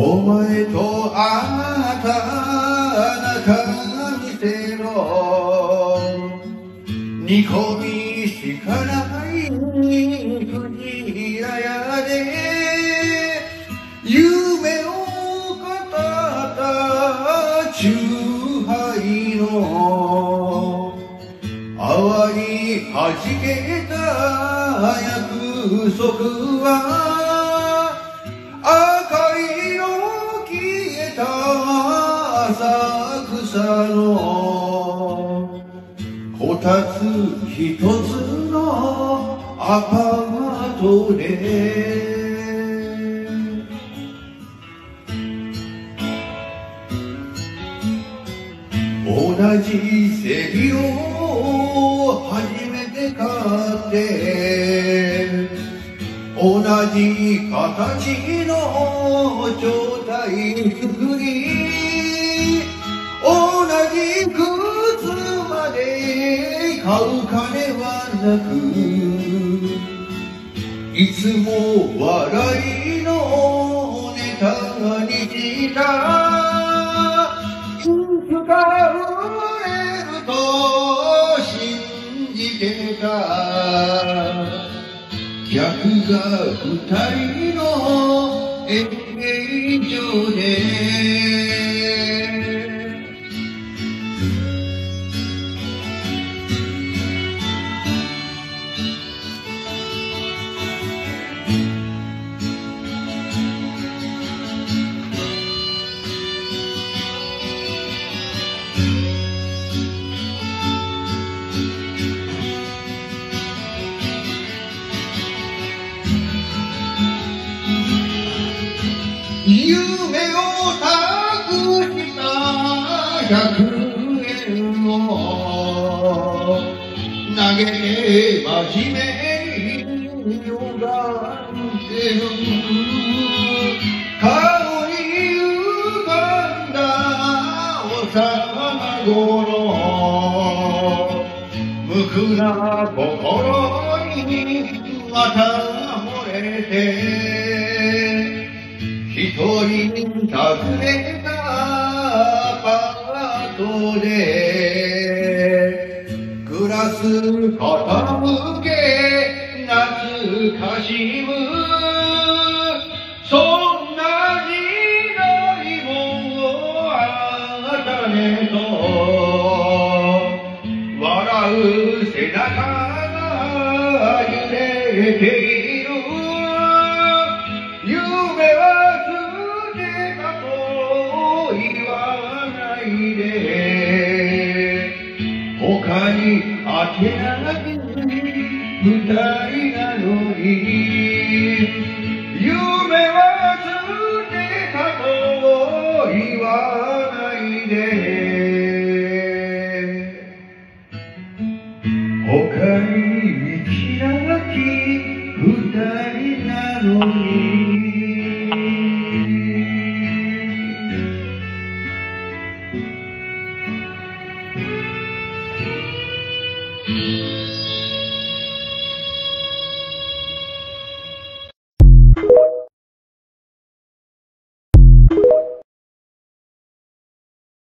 お前とあなた中見せろ煮込みしかない藤屋やで夢を語った酎ハイの泡に弾けた約束は赤色消えた浅草のこたつ一つのアパートで同じセリを初めて買って同じ形の状態服に同じ靴まで買う金はなくいつも笑いのネタにしたいつか売れると信じてた客が二人の演芸場で夢を託した100円を投げて真面目に拝んでる顔に浮かんだ幼頃無垢な心にまた惚れて一人訪ねたアパートでグラス傾け懐かしむそんな時代もあったねと笑う背中が揺れている夢は他に当てない二人なのに夢は捨てたと言わないで